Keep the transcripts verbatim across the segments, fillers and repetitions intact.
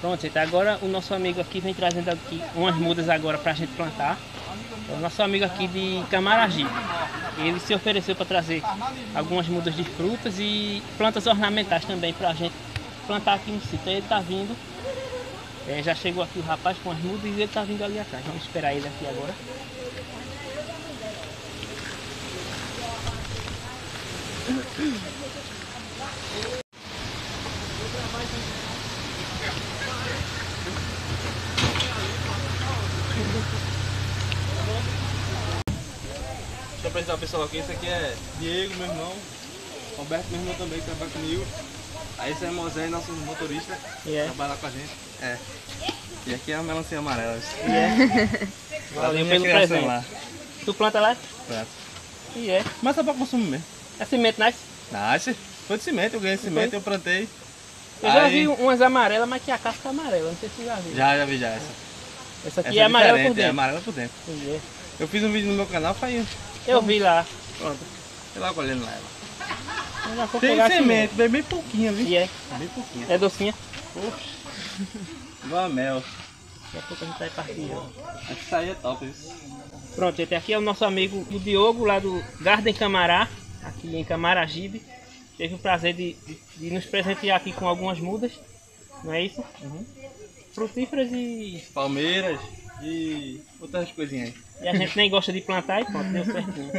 Pronto, gente, agora o nosso amigo aqui vem trazendo aqui umas mudas agora pra gente plantar. O nosso amigo aqui de Camaragibe, ele se ofereceu para trazer algumas mudas de frutas e plantas ornamentais também pra gente plantar aqui no sítio. Ele tá vindo, é, já chegou aqui o rapaz com as mudas e ele tá vindo ali atrás. Vamos esperar ele aqui agora. Deixa eu apresentar o pessoal aqui. Esse aqui é Diego, meu irmão. Roberto, meu irmão também, que trabalha comigo. Aí esse é Mosé, nosso motorista, Yeah. trabalha com a gente. É. E aqui é a melancia amarela. Yeah. Valeu pelo presente. Lá. Tu planta lá? Planta. E é. Mas é pra consumir mesmo. É cimento, nasce? Nasce. Foi de cimento, eu ganhei cimento, Foi? eu plantei. Eu Aí... já vi umas amarelas, mas que a casca é amarela, não sei se já viu. Já, já vi já essa. Essa aqui essa é amarela por É dentro. amarela por dentro. Yeah. Eu fiz um vídeo no meu canal, faz. Eu vi lá. Pronto. Sei lá colhendo lá ela. Eu já vou Tem pegar semente, bem, bem pouquinho, viu? E é. Bem pouquinho. É docinha? Poxa. Igual a mel. Daqui a pouco a gente vai partir. Essa aí é top, isso. Pronto, gente, aqui é o nosso amigo o Diogo, lá do Garden Camará, aqui em Camaragibe. Teve o prazer de, de, de nos presentear aqui com algumas mudas, não é isso? Uhum. Frutíferas e... Palmeiras e outras coisinhas aí. E a gente nem gosta de plantar e pronto, deu certinho.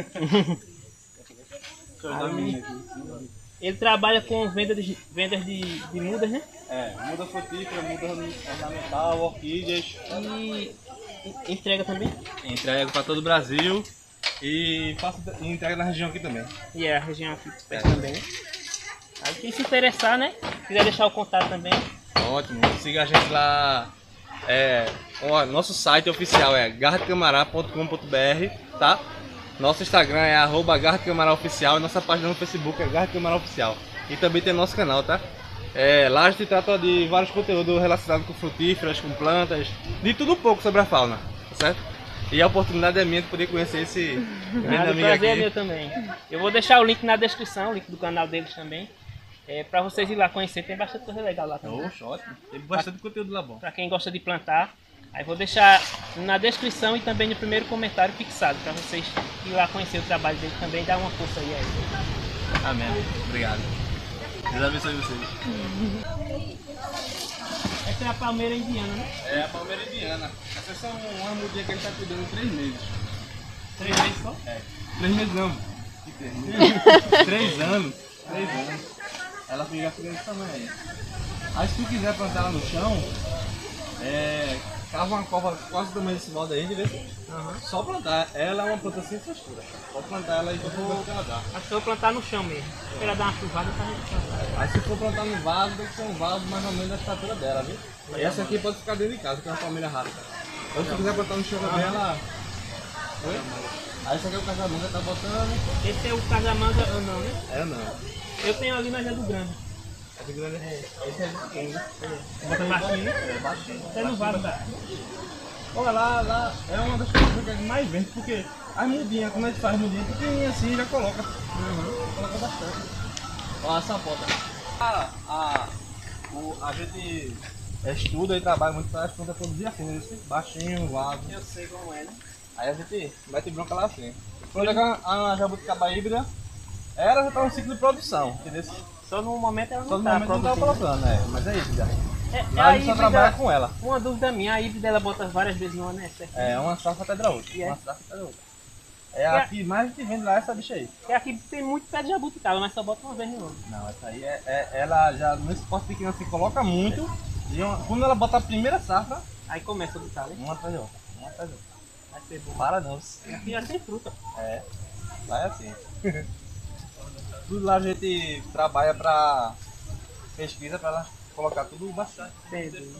Aí, ele trabalha com vendas de, vendas de, de mudas, né? É, muda frutífera, muda ornamental, orquídeas. E entrega também? Entrega para todo o Brasil e faço entrega na região aqui também. E é a região aqui é. também. Aí quem se interessar, né? Quiser deixar o contato também. Ótimo, siga a gente lá. É, o nosso site oficial é garden camará ponto com ponto br, tá? Nosso Instagram é arroba garden camará oficial e nossa página no Facebook é Garden Camará Oficial. E também tem nosso canal, tá? É, lá a gente trata de vários conteúdos relacionados com frutíferas, com plantas, de tudo um pouco sobre a fauna, tá certo? E a oportunidade é minha de poder conhecer esse grande Ah, amigo prazer aqui. é meu também. Eu vou deixar o link na descrição, o link do canal deles também. É, pra vocês ir lá conhecer, tem bastante coisa legal lá também. Oxe, ótimo. Tem bastante pra, conteúdo lá bom. Pra quem gosta de plantar. Aí vou deixar na descrição e também no primeiro comentário fixado, pra vocês ir lá conhecer o trabalho dele também e dar uma força aí a ele. Amém. Obrigado. Deus abençoe vocês. Essa é a palmeira indiana, né? É a palmeira indiana. Essas são uma mudinha que a gente tá cuidando em três meses. Três meses só? É. Três meses não. Que três? Três anos. Três anos. Ela fica desse tamanho aí. Aí se tu quiser plantar ela no chão, é, cava uma cova quase do tamanho desse molde aí, entendeu? Uhum. Só plantar. Ela é uma planta sem frescura. Pode plantar ela e depois ver que ela dá. Acho que eu vou plantar no chão mesmo. Se ela dar uma chuvada pra gente plantar. Aí se for plantar no vaso, tem que ser um vaso mais ou menos da estatura dela, viu? E essa aqui pode ficar dentro de casa, que é uma palmeira rápida. Ou se quiser plantar no chão também, ela... Oi? Aí esse aqui é o casamanga, tá botando. Esse é o casamanga ou não, né? É não. Eu tenho ali, mas é do grande. É de grande. É. Esse é de pequeno. É. Bota baixinho, né? É baixinho. Até no vaso dá. Olha lá, lá é uma das coisas que a gente mais vende, porque as mudinhas, quando a gente faz mudinha pequenininha assim, já coloca. Uhum. Coloca bastante. Olha a sapota. A, a, o, a gente estuda e trabalha muito para as plantas produzir assim, né? Baixinho, vaso. Eu sei como é, né? Aí a gente mete bronca lá assim. Quando a, a jabuticaba híbrida, ela já está no ciclo de produção, entendeu? Só no momento ela não Só no tá momento não tá produzindo. colocando, né? Mas é isso já. É, Lá a gente só trabalha com ela. Uma dúvida minha, a híbrida ela bota várias vezes no ano, né? É, uma safra atrás da outra. Yeah. Uma safra atrás da outra. É a que mais a gente vende lá, essa bicha aí. É aqui tem muito pé de jabuticaba, mas só bota uma vez no ano. Não, essa aí é, é ela já nesse pote pequeno assim coloca muito. E uma, quando ela bota a primeira safra, aí começa a botar, né? uma atrás da outra. Uma atrás da outra. Vai ser bom. Para não. Aqui já tem fruta. É, lá é assim. Tudo lá a gente trabalha pra pesquisa pra ela colocar tudo bastante. Entendi.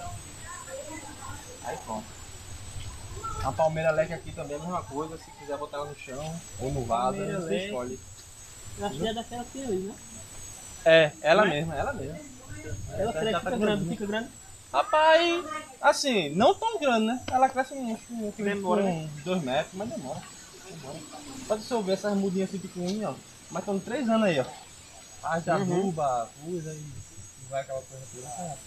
Aí pronto. A palmeira leque aqui também é a mesma coisa, se quiser botar ela no chão ou no vaso, Palmeira você leque. escolhe. Eu acho que é daquela que ali, né? É, ela Não é? mesma, ela mesma. Ela Já cresce, tá fica grande. grande, fica grande. Rapaz, assim, não tão grande, né? Ela cresce uns, uns, Demora, uns dois metros, mas demora. demora. Pode você ver essas mudinhas assim pequenininhas, ó. Mas estão três anos aí, ó. Faz Uhum. aduba, usa e vai aquela coisa toda.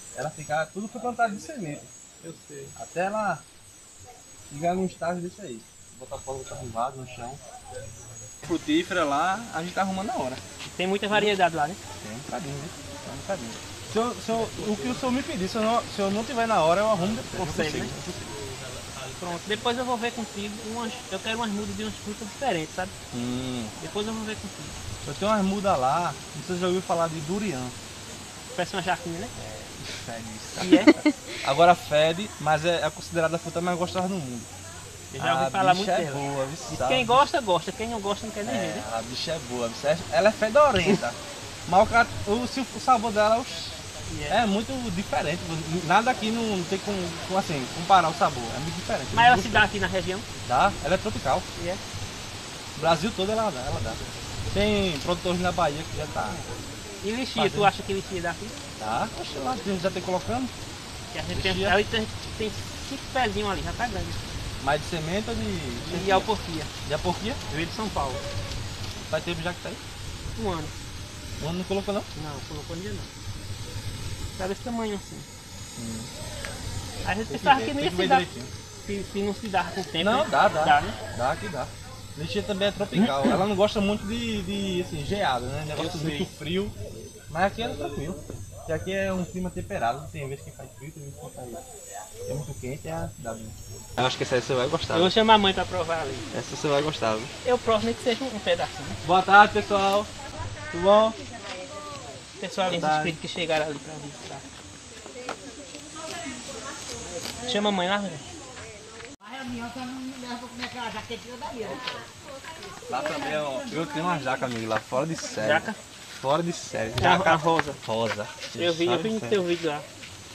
ela ficar, tudo foi plantado de semente. Eu sei. Até ela chegar num estágio desse aí. Botar a bola arrumada no chão. Frutífera lá, a gente tá arrumando na hora. Tem muita variedade lá, né? Tem um bocadinho, né? Tem um bocadinho. Se eu, se eu, o que o senhor me pedir, se eu não, se eu não tiver na hora, eu arrumo depois. Consegue, Eu né? consigo, eu consigo. Pronto, depois eu vou ver contigo umas. Eu quero umas mudas de umas frutas diferentes, sabe? Hum. Depois eu vou ver contigo. Eu tenho umas mudas lá, não sei se já ouviu falar de durian. Parece uma jaquinha, né? Fede isso. E é? Agora fede, mas é, é considerada a fruta mais gostosa do mundo. Eu já ouvi A falar bicha muito é dela. boa, viu? Diz quem gosta, gosta. Quem não gosta, não quer nem ver, É, né? a bicha é boa, bicha é- ela é fedorenta. Mas o, cara- o, se o sabor dela oxi, E é muito diferente. Nada aqui não tem como, como assim, comparar o sabor. É muito diferente. Mas ela Muito se dá aqui na região. Dá, ela é tropical. E é? O Brasil todo ela dá, ela dá. Tem produtores na Bahia que já tá. E lixia, Fazendo. tu acha que lixia dá aqui? Tá, oxe, lá, a gente já tem colocando. Que a gente tem, Lixia. aí tem, tem cinco pezinhos ali, já tá grande. Mais de semente ou de. E alporquia, De aporquia? veio de São Paulo. Faz tempo já que tá aí. Um ano. O ano não colocou não? Não, colocou ainda não. Tá desse tamanho assim. Hum. A gente Tem que pensava ver, que não tem ia que se ver dar. direitinho. Se, se não se dava com o tempo. Não, né? dá, dá. Dá, né? Dá que dá. Lixia também é tropical. Ela não gosta muito de, de assim, geada, né? Negócio Eu sei. muito frio. Mas aqui é tranquilo. Porque aqui é um clima temperado. Tem vezes que faz frio, tem vezes que faz. É muito quente, é dá bem. Eu acho que essa aí você vai gostar. Eu vou chamar a mãe pra provar ali. Essa você vai gostar, viu? Eu provo nem que seja um pedacinho. Boa tarde, pessoal. Tudo bom? Pessoal ali, os Verdade. inscritos que chegaram ali pra visitar. Chama a mãe lá, velho. Lá também, ó. Eu tenho uma jaca, amigo, lá fora de série. Jaca? Fora de série. Jaca rosa. rosa. Eu vi, eu Fora vi de no série. teu vídeo lá.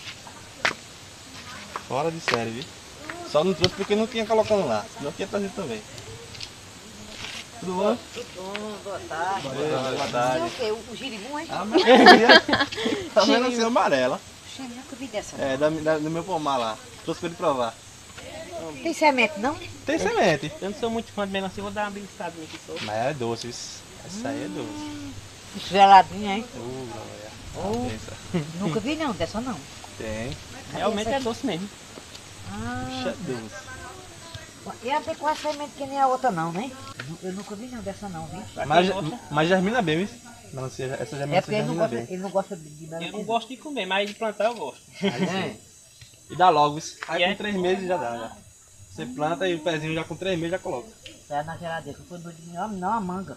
Fora de série, viu? Só não trouxe porque não tinha colocando lá. Senão tinha trazido também. Tudo bom? Tudo bom, boa tarde. Boa Isso é tarde. o quê? O girimum, é? Ah, melancia. A melancia amarela. Puxa, nunca vi dessa. É, da, da- do meu pomar lá. Trouxe pra ele provar. Tem semente, não? Tem semente. Eu não sou muito fã de melancia, vou dar uma beliscadinha aqui só. Mas é doce, isso. Essa aí é doce. Geladinha, hein? Uh, Glória. Oh. Pensa. Nunca vi não, dessa não. Tem. Realmente é doce mesmo. Puxa, Ah, doce. e ela tem quase semente que nem a outra não, né? Eu nunca vi não dessa não, viu? Pra Mas, quem gosta, mas germina bem, viu? Melancia, essa É melancia porque ele não germina gosta, bem. ele não gosta de de eu não melancia. gosto de comer, mas de plantar eu gosto. Aí sim. E dá logo, isso. Aí E com é? três meses já dá, já. Você planta e o pezinho já com três meses já coloca. Tá na geladeira, que foi doido de mim, ó, não, a manga.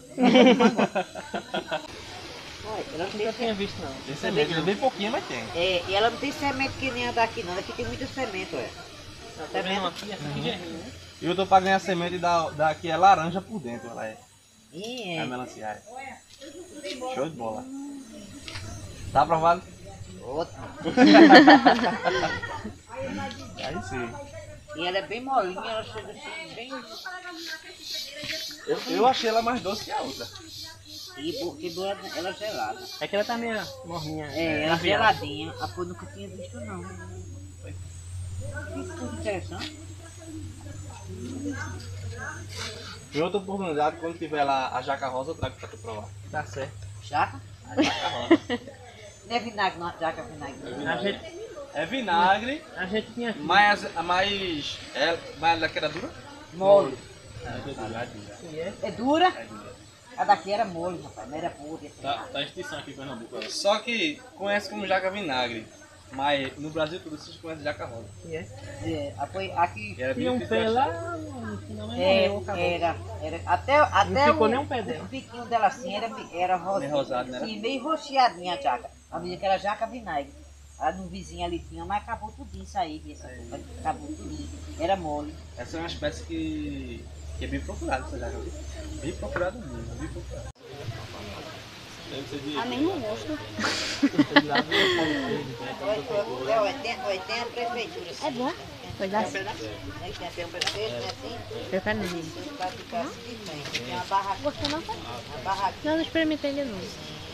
Olha, ela não tem Nunca tinha semente. visto não. Tem semente, é bem pouquinho, mas tem. É, e ela não tem semente que nem a daqui não, daqui tem muita semente, olha. Tá vendo aqui? Essa aqui é né? E eu tô pra ganhar semente da, da que é laranja por dentro, ela é. E A é. melancia é. Show de bola. Tá aprovado? Outra. Aí sim. E ela é bem molinha, ela chega assim, bem... Eu, eu achei ela mais doce que a outra. E porque boa ela é gelada. É que ela tá meio morninha. É, ela é aviada. geladinha. A pô nunca tinha visto não. Que coisa interessante. Em outra oportunidade, quando tiver lá a jaca rosa, eu trago pra tu provar. Tá certo. Jaca? A jaca rosa. Não é vinagre, não. Jaca é vinagre. A gente, É vinagre, a gente tinha aqui. mas a mais. É, mais daquela dura? Mole. Que é. É dura? A daqui era mole, rapaz. Não era podre. Tá, tá extinção aqui em Pernambuco. Só que conhece como jaca vinagre. Mas no Brasil tudo vocês conhecem jaca rosa. Que é. É, apoio- aqui E era Tinha um difícil pé de lá, achar. no final mas é, morreu, acabou. era, era. Até, até ficou o, nem um pé dela. o piquinho dela assim era, era rosa. Meio rosado, né? Sim, meio roxeadinha a jaca. A minha que era jaca vinagre. A no vizinho ali tinha, mas acabou tudinho isso aí. Essa, acabou tudinho. Era mole. Essa é uma espécie que, que é bem procurada, essa jaca. Viu? Bem procurada mesmo, bem procurada. Deve ser de. Ah, nem não gosto. É, oitenta, oitenta prefeituras. É bom. Foi dar Tem até um prefeito, né? Assim, Eu quero não. você vai ficar assim que tem. Tem uma barraquinha. Gostou não? Uma barraquinha. Não, não experimentei ainda não.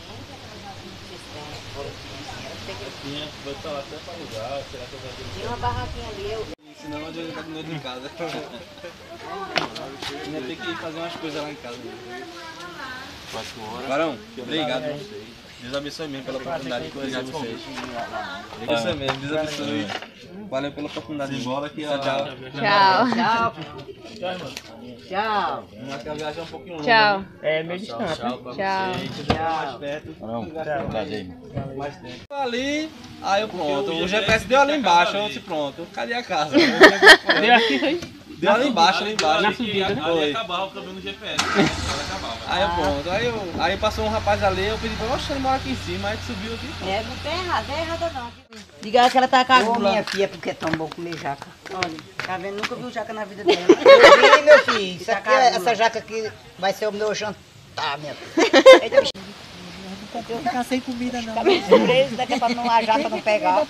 Vou falar até pra lugar, será que eu vou Tinha uma barraquinha ali. Eu, Senão não adianta ficar com medo em casa. Ainda tem que ir fazer umas coisas lá em casa. Barão, obrigado. Deus abençoe mesmo pela oportunidade de conhecer vocês. Deus abençoe mesmo, Deus abençoe. Valeu pela oportunidade. Embora aqui, tchau. Tchau. Tchau. Tchau. Uma viagem um pouquinho longa. Tchau. É meio distante. Tchau pra Tchau. vocês. Mais perto. Não, mais tempo. Ali, aí eu pronto. O G P S deu ali embaixo, eu disse pronto. Cadê a casa? Deu aqui, foi? Deu ali embaixo, ali embaixo. Na subida, né? Foi. Acabava também no G P S. Aí eu pronto. Aí, eu, aí passou um rapaz ali, eu pedi pra ele, oxe, ele mora aqui em cima, aí subiu aqui. É, não tem errado, não é errada não. Diga que ela tá com a Ô, gula. minha filha, porque é tão bom comer jaca. Olha, tá vendo? Nunca viu jaca na vida dela. Eu vi, meu filho. Isso Tá aqui, com a é- gula. essa jaca aqui vai ser o meu jantar, minha filha. Eita, bicho. Eu não cansei comida não. Tá meio surpresa, daqui pra não, a jaca não pegar.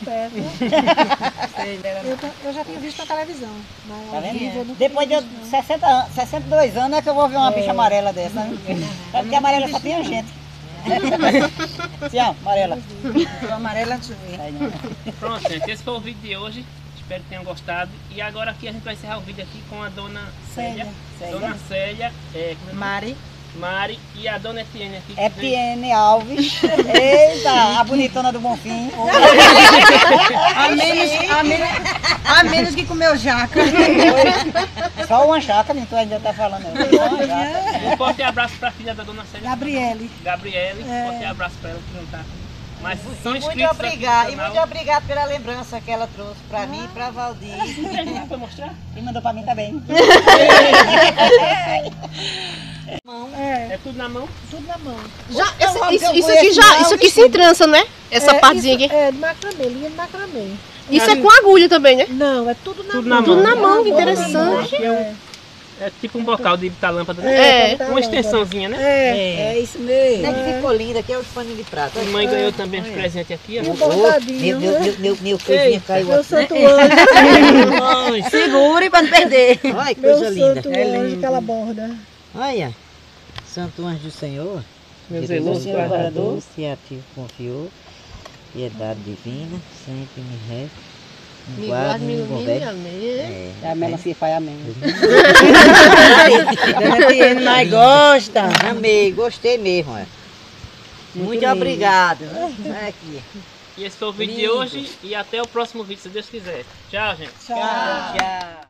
Eu, ta- eu já tinha visto na televisão. Mas Tá ao vivo eu vendo? nunca Depois de tinha visto, não. sessenta, anos- sessenta e dois anos é que eu vou ver uma bicha amarela dessa. Né? É porque amarela só tem a gente. Sim, ó, amarela. Tô amarela antes de ver. Aí, né? Pronto, gente, esse foi o vídeo de hoje. Espero que tenham gostado. E agora aqui a gente vai encerrar o vídeo aqui com a dona Célia. Célia. Dona Célia, é, como é que é? Mari. Mari e a dona Etienne aqui. É que veio- Piene Alves. Eita, a bonitona do Bonfim. A menos, a, menos, a menos que comeu jaca. Só uma jaca, nem tu ainda tá falando. Só uma jaca. Um forte abraço para a filha da dona Célia. Gabriele. Gabriele. Um forte abraço para ela que não tá aqui. Mas são Muito inscritos aqui no obrigada, e canal. muito obrigada pela lembrança que ela trouxe pra mim e pra Valdir. Tem pra mostrar? E mandou pra mim também. É tudo na mão? Tudo na mão. Já, Eu esse- amo isso, que eu isso conheço aqui já, não, isso aqui se entrança, né? Essa É, partezinha isso aqui. É de macramê, linha de macramê. Isso é com agulha também, né? Não, é tudo na Tudo mão. na mão. Tudo na mão, que Tudo na interessante. mão. É, É tipo um bocal de botar lâmpada, né? É. pra botar Uma lâmpada. extensãozinha, né? É, É isso mesmo. É que ficou linda, aqui é os paninhos de prata. A mãe ganhou também os presentes aqui. e um Ó. bordadinho. Meu, meu, né? meu, meu, meu coisinha caiu Meu aqui. santo anjo. Segure pra não perder. Olha que Meu coisa linda. santo anjo, aquela borda. Olha, Santo Anjo do Senhor, Meu Deus zeloso guardador, guardador. se a ti confiou, piedade divina, sempre me resta. Me guarda, me ilumina, amém. É, A melancia faz amém. Dona Tiene mais gosta. Amei, gostei mesmo. Ó. Muito, obrigado. Olha aqui. E esse foi o vídeo de Lindo. hoje. E até o próximo vídeo, se Deus quiser. Tchau, gente. Tchau. Tchau.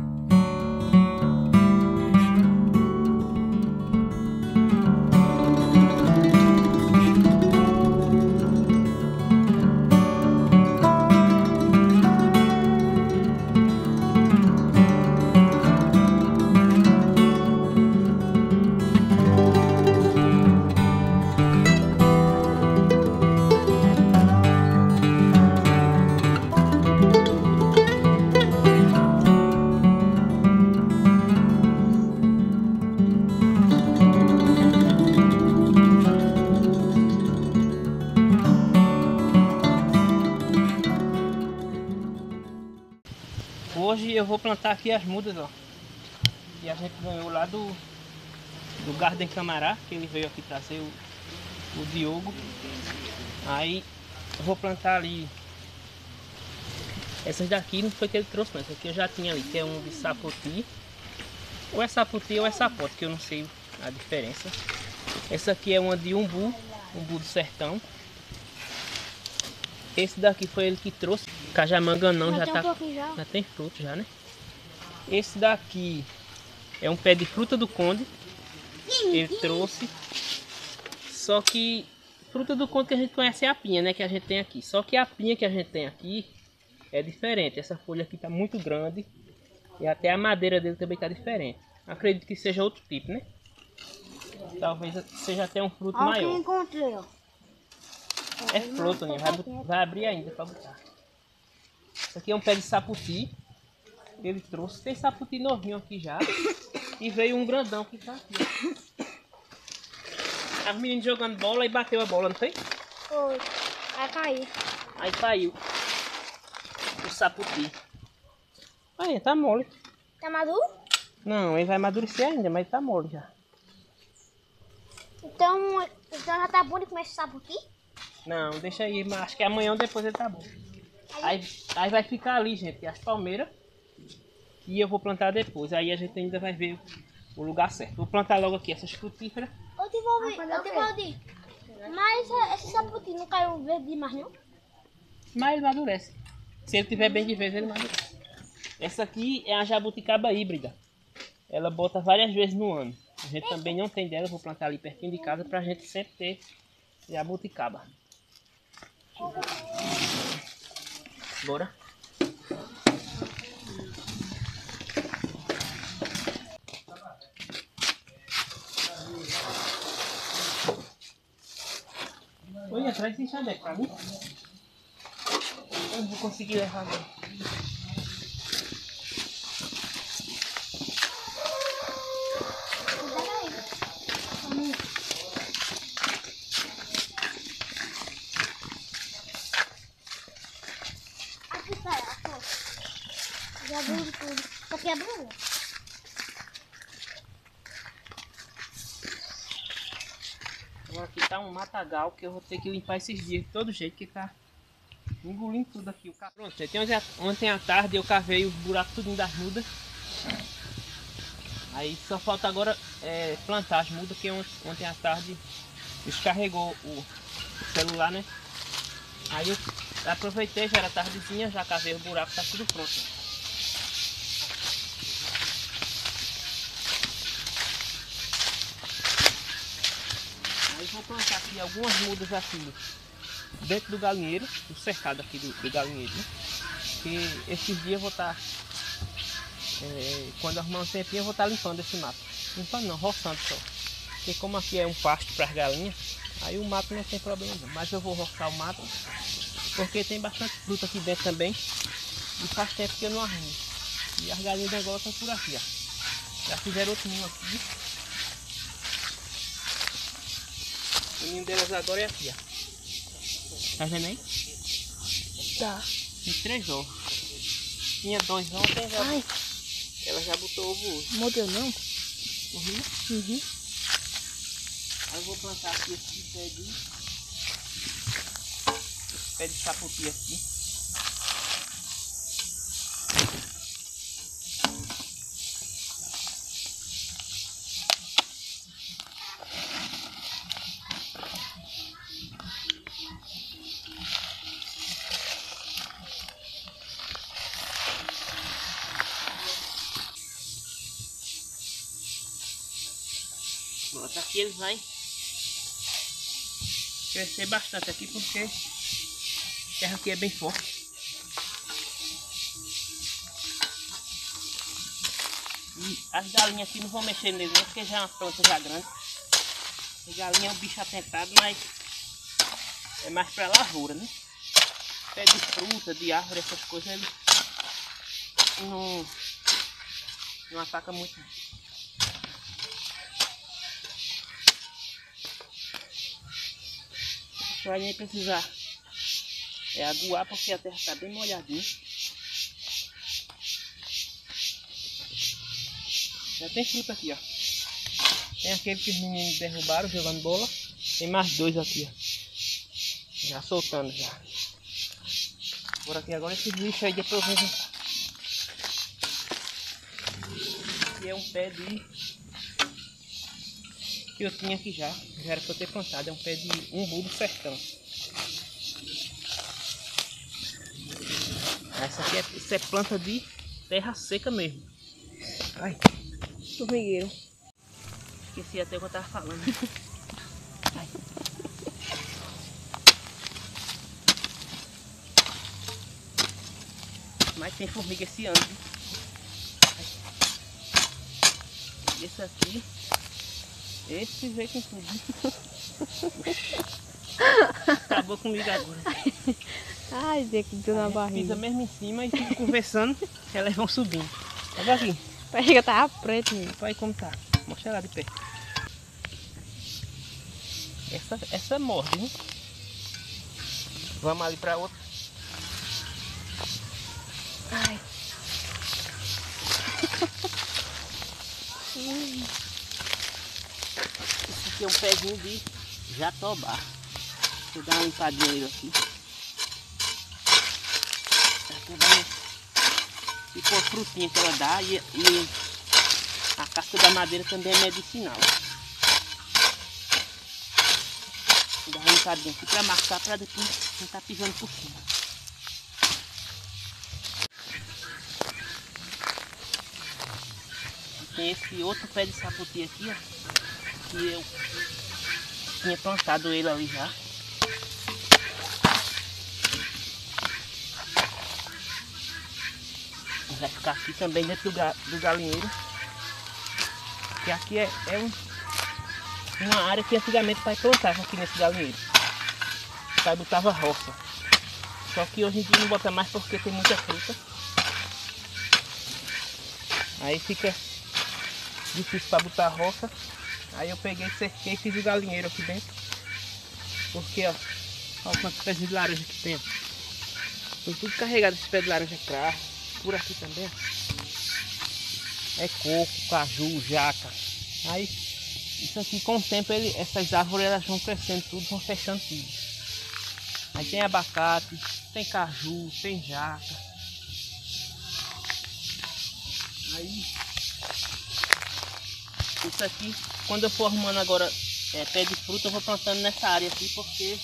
Hoje eu vou plantar aqui as mudas, ó. E a gente ganhou lá do, do Garden Camará, que ele veio aqui trazer o, o Diogo. Aí eu vou plantar ali. Essas daqui não foi que ele trouxe, não. Essa aqui eu já tinha ali, que é um de sapoti. Ou é sapoti ou é sapote, que eu não sei a diferença. Essa aqui é uma de umbu, umbu do sertão. Esse daqui foi ele que trouxe. Cajamanga não, já tá. Já tem fruto já, né? Esse daqui é um pé de fruta do conde. Ele trouxe. Só que fruta do conde que a gente conhece é a pinha, né? Que a gente tem aqui. Só que a pinha que a gente tem aqui é diferente. Essa folha aqui tá muito grande. E até a madeira dele também tá diferente. Acredito que seja outro tipo, né? Talvez seja até um fruto maior. encontrei, ó. É flor, Toninho. Vai, bot- vai abrir ainda pra botar. Isso aqui é um pé de saputi. Ele trouxe. Tem saputi novinho aqui já. E veio um grandão que tá aqui. As meninas jogando bola e bateu a bola, não foi? Foi. Vai cair. Aí caiu. O saputi. Aí, tá mole. Tá maduro? Não, ele vai amadurecer ainda, mas tá mole já. Então, então já tá bom de comer esse sabuti? Não, deixa aí, mas acho que amanhã ou depois ele tá bom. Aí, aí vai ficar ali, gente, as palmeiras. E eu vou plantar depois. Aí a gente ainda vai ver o lugar certo. Vou plantar logo aqui essas frutíferas. Ô, Tivaldi, ô, Tivaldi. Mas é, esse saputi não caiu verde demais, não? Mas ele amadurece. Se ele tiver bem de vez, ele amadurece. Essa aqui é a jabuticaba híbrida. Ela bota várias vezes no ano. A gente também não tem dela, eu vou plantar ali pertinho de casa pra gente sempre ter jabuticaba. Bora. Olha, traz esse chaveco pra mim. Eu não vou conseguir levar não. Aqui tá, ó. Já abriu tudo. Isso aqui é Bruno. Agora aqui tá um matagal que eu vou ter que limpar esses dias de todo jeito, que tá engolindo tudo aqui. Pronto, ontem, ontem à tarde eu cavei os buracos tudo das mudas. Aí só falta agora é, plantar as mudas, que ontem, ontem à tarde descarregou o celular, né? Aí eu aproveitei, já era tardezinha, já cavei o buraco, tá tudo pronto. Aí vou plantar aqui algumas mudas aqui dentro do galinheiro, no cercado aqui do, do galinheiro, né? Que esses dias eu vou estar, tá, é, quando arrumar um tempinho eu vou estar tá limpando esse mato. Limpando não, roçando só. Porque como aqui é um pasto para as galinhas, aí o mato não tem problema não. Mas eu vou roçar o mato, porque tem bastante fruta aqui dentro também. E faz tempo que eu não arrumo. E as galinhas de Angola estão por aqui, ó. Já fizeram outro ninho aqui. O ninho delas agora é aqui, ó. Tá vendo aí? Tá. Tem três ovos. Tinha dois ontem, já, Ai, ela já botou ovo hoje. mordeu não? Uhum. Uhum. Aí eu vou plantar aqui esse pé de... Esse pé de saputi aqui. Bota aqui, ele vai crescer bastante aqui, porque a terra aqui é bem forte. E as galinhas aqui não vão mexer nele não, porque já é uma planta já grande. A galinha é um bicho atentado, mas é mais para lavoura, né? Pé de fruta, de árvore, essas coisas, ele não, não ataca muito. Vai nem precisar é, aguar, porque a terra está bem molhadinha. Já tem fruta aqui, ó. Tem aquele que os meninos derrubaram jogando bola. Tem mais dois aqui, ó. Já soltando já. Por aqui agora esses bichos aí depois eu vou juntar. Aqui é um pé de... que eu tinha aqui já, já era para eu ter plantado, é um pé de umbu do sertão. Essa aqui é, isso é planta de terra seca mesmo. Ai, Formigueiro. esqueci até o que eu tava falando. Ai. Mas tem formiga esse ano. Ai. Esse aqui, esse veio com tudo. Acabou comigo agora. Ai, Zé, que deu na Pisa barriga. mesmo em cima e fica conversando, elas vão subindo. Olha aqui, Parece que tava preto, menino. olha aí como tá. Mostra lá de perto. Essa, essa morde, né? Vamos ali pra outra. Ai. Esse aqui é um pezinho de jatobá. Deixa eu dar uma limpadinha nele aqui. Aqui vai tipo uma frutinha que ela dá e, e a casca da madeira também é medicinal. trancadinho aqui pra marcar, pra depois não tá pisando por cima. Tem esse outro pé de saputi aqui, ó, que eu tinha plantado ele ali já. Vai ficar aqui também dentro do, ga, do galinheiro. Que aqui é, é um, uma área que antigamente o pai plantava aqui nesse galinheiro. O pai botava roça. Só que hoje em dia não bota mais porque tem muita fruta. Aí fica difícil para botar roça. Aí eu peguei, cerquei e fiz o galinheiro aqui dentro. Porque ó, olha quantos pés de laranja que tem. Tem tudo carregado esse pé de laranja pra por aqui também, ó. É coco, caju, jaca. Aí isso aqui com o tempo ele, essas árvores elas vão crescendo tudo, vão fechando tudo. Aí tem abacate, tem caju, tem jaca. Aí isso aqui, quando eu for arrumando agora é, pé de fruta, eu vou plantando nessa área aqui porque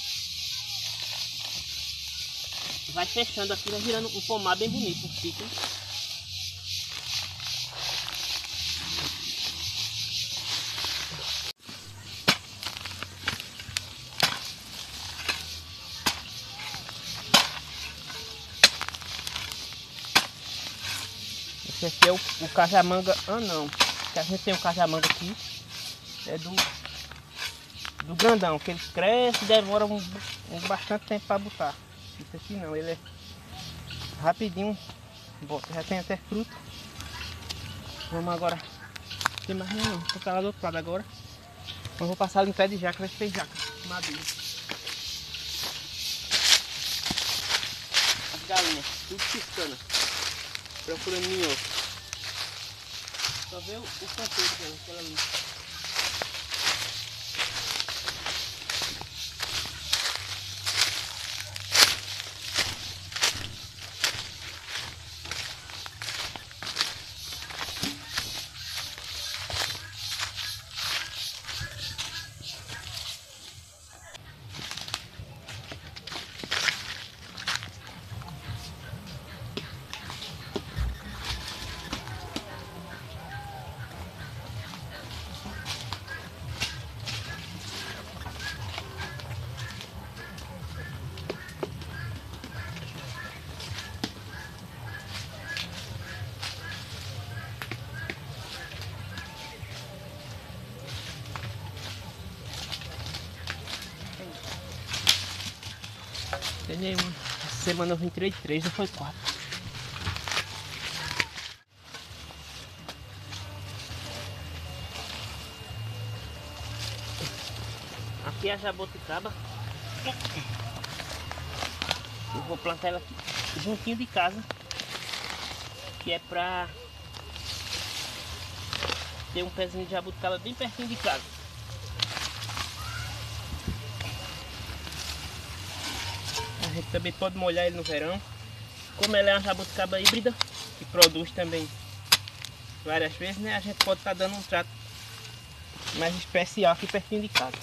vai fechando aqui, vai virando um pomar bem bonito, fica. Esse aqui é o, o cajamanga anão, que a gente tem um cajamanga aqui, é do, do grandão, que ele cresce e demora um, um bastante tempo para botar. Isso aqui não, ele é rapidinho, bota, já tem até fruto. Vamos agora, tem mais nenhum, vou botar lá do outro lado agora. Eu vou passar ali em pé de jaca, ver se tem jaca, madeira. As galinhas, tudo piscando, procurando minhoco. Só vê o, o canteiro dela, aquela ali. Tem nenhuma. Essa semana eu vim tirei três, não foi quatro. Aqui é a jabuticaba. Eu vou plantar ela aqui juntinho de casa, que é pra ter um pezinho de jabuticaba bem pertinho de casa. A gente também pode molhar ele no verão. Como ela é uma jabuticaba híbrida, que produz também várias vezes, né? A gente pode estar dando um trato mais especial aqui pertinho de casa.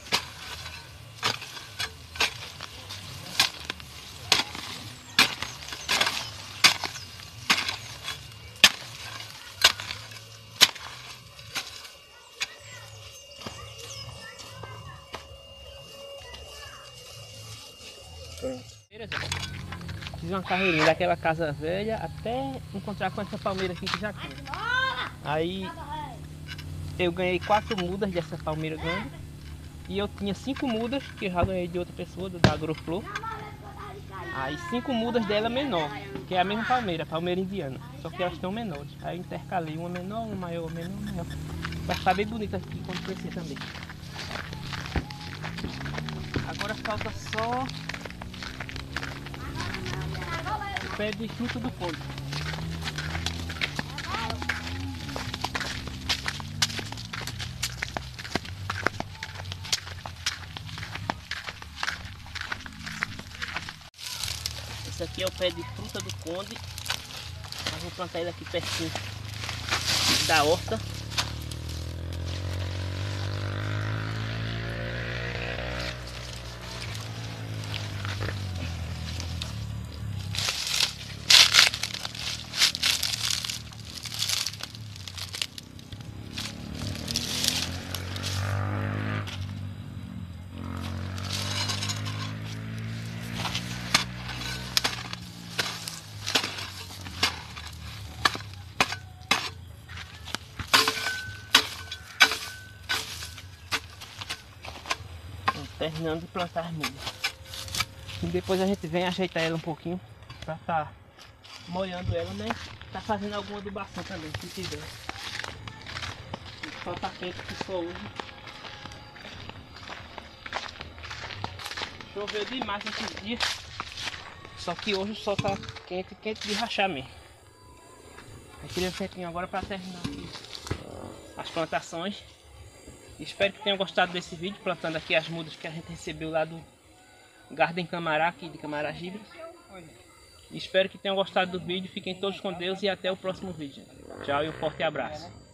Fiz uma carreirinha daquela casa velha até encontrar com essa palmeira aqui que já tinha. Aí eu ganhei quatro mudas dessa palmeira grande. E eu tinha cinco mudas que eu já ganhei de outra pessoa, da Agroflor. Aí cinco mudas dela menor, que é a mesma palmeira, a palmeira indiana. Só que elas estão menores. Aí eu intercalei uma menor, uma maior, uma menor, uma maior. Vai ficar bem bonita aqui quando crescer também. Agora falta só o pé de fruta do conde. Esse aqui é o pé de fruta do conde. Eu vou plantar ele aqui pertinho da horta. terminando de plantar as mudas. E depois a gente vem ajeitar ela um pouquinho pra tá molhando ela, né? Tá fazendo alguma adubação também, se tiver. O sol tá quente que só hoje. Choveu demais esses dias. Só que hoje o sol tá quente, quente de rachar mesmo. Eu queria um tempinho agora para terminar aqui as plantações. Espero que tenham gostado desse vídeo, plantando aqui as mudas que a gente recebeu lá do Garden Camará, aqui de Camaragibe. Espero que tenham gostado do vídeo, fiquem todos com Deus e até o próximo vídeo. Tchau e um forte abraço.